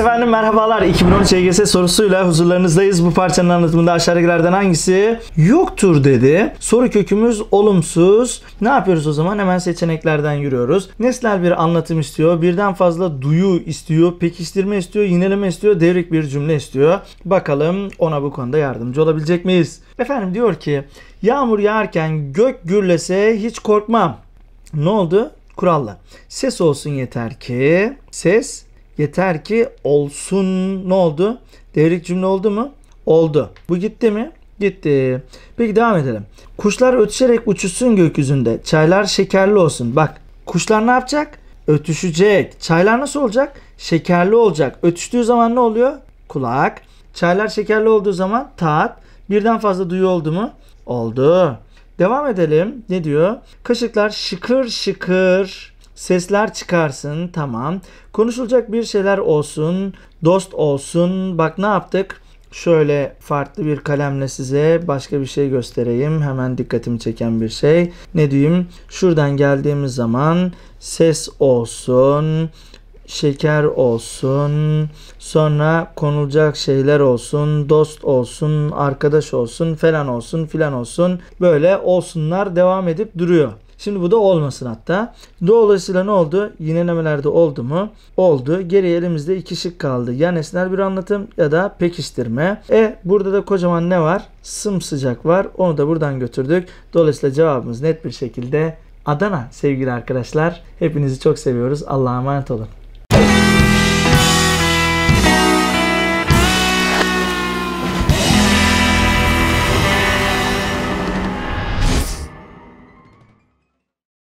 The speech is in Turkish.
Efendim merhabalar. 2013 YGS sorusuyla huzurlarınızdayız. Bu parçanın anlatımında aşağıdakilerden hangisi yoktur dedi. Soru kökümüz olumsuz. Ne yapıyoruz o zaman? Hemen seçeneklerden yürüyoruz. Nesnel bir anlatım istiyor. Birden fazla duyu istiyor. Pekiştirme istiyor. Yineleme istiyor. Devrik bir cümle istiyor. Bakalım ona bu konuda yardımcı olabilecek miyiz? Efendim diyor ki yağmur yağarken gök gürlese hiç korkmam. Ne oldu? Kurallar. Ses olsun yeter ki. Ses yeter ki olsun. Ne oldu? Devrik cümle oldu mu? Oldu. Bu gitti mi? Gitti. Peki devam edelim. Kuşlar ötüşerek uçuşsun gökyüzünde. Çaylar şekerli olsun. Bak kuşlar ne yapacak? Ötüşecek. Çaylar nasıl olacak? Şekerli olacak. Ötüştüğü zaman ne oluyor? Kulak. Çaylar şekerli olduğu zaman tat. Birden fazla duyu oldu mu? Oldu. Devam edelim. Ne diyor? Kaşıklar şıkır şıkır sesler çıkarsın. Tamam. Konuşulacak bir şeyler olsun. Dost olsun. Bak ne yaptık? Şöyle farklı bir kalemle size başka bir şey göstereyim. Hemen dikkatimi çeken bir şey. Ne diyeyim? Şuradan geldiğimiz zaman ses olsun. Şeker olsun, sonra konulacak şeyler olsun, dost olsun, arkadaş olsun, falan olsun, filan olsun. Böyle olsunlar devam edip duruyor. Şimdi bu da olmasın hatta. Dolayısıyla ne oldu? Yinelemelerde oldu mu? Oldu. Geriye elimizde iki şık kaldı. Ya nesnel bir anlatım ya da pekiştirme. Burada da kocaman ne var? Sımsıcak var. Onu da buradan götürdük. Dolayısıyla cevabımız net bir şekilde Adana sevgili arkadaşlar. Hepinizi çok seviyoruz. Allah'a emanet olun.